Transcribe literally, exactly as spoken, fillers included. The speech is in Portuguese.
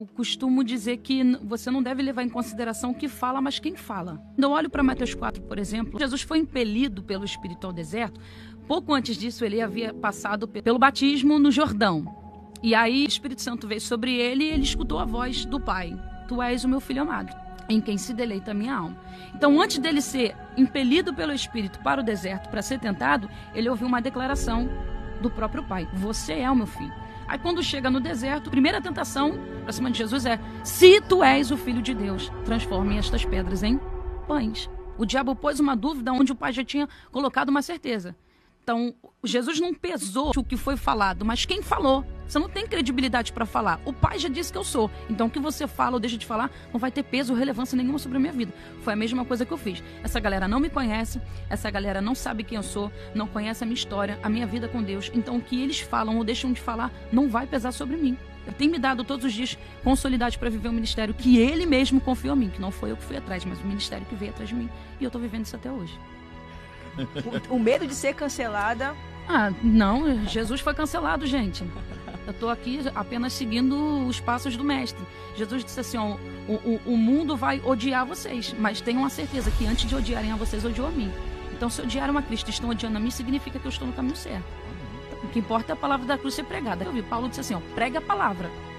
Eu costumo dizer que n- você não deve levar em consideração o que fala, mas quem fala. Quando eu olho para Mateus quatro, por exemplo, Jesus foi impelido pelo Espírito ao deserto. Pouco antes disso, ele havia passado pe- pelo batismo no Jordão. E aí, o Espírito Santo veio sobre ele e ele escutou a voz do Pai. Tu és o meu filho amado, em quem se deleita a minha alma. Então, antes dele ser impelido pelo Espírito para o deserto para ser tentado, ele ouviu uma declaração do próprio Pai. Você é o meu filho. Aí quando chega no deserto, a primeira tentação para cima de Jesus é: se tu és o Filho de Deus, transforme estas pedras em pães. O diabo pôs uma dúvida onde o Pai já tinha colocado uma certeza. Então, Jesus não pesou o que foi falado, mas quem falou. Você não tem credibilidade para falar. O Pai já disse que eu sou. Então, o que você fala ou deixa de falar não vai ter peso ou relevância nenhuma sobre a minha vida. Foi a mesma coisa que eu fiz. Essa galera não me conhece, essa galera não sabe quem eu sou, não conhece a minha história, a minha vida com Deus. Então, o que eles falam ou deixam de falar não vai pesar sobre mim. Ele tem me dado todos os dias consolidade para viver um ministério que ele mesmo confiou em mim, que não foi eu que fui atrás, mas o ministério que veio atrás de mim. E eu estou vivendo isso até hoje. O, o medo de ser cancelada. Ah, não, Jesus foi cancelado, gente. Eu estou aqui apenas seguindo os passos do mestre. Jesus disse assim, ó, o, o, o mundo vai odiar vocês, mas tenham a certeza que antes de odiarem a vocês, odiou a mim. Então, se odiaram a Cristo e estão odiando a mim, significa que eu estou no caminho certo. O que importa é a palavra da cruz ser pregada. Eu vi Paulo disse assim, ó, prega a palavra.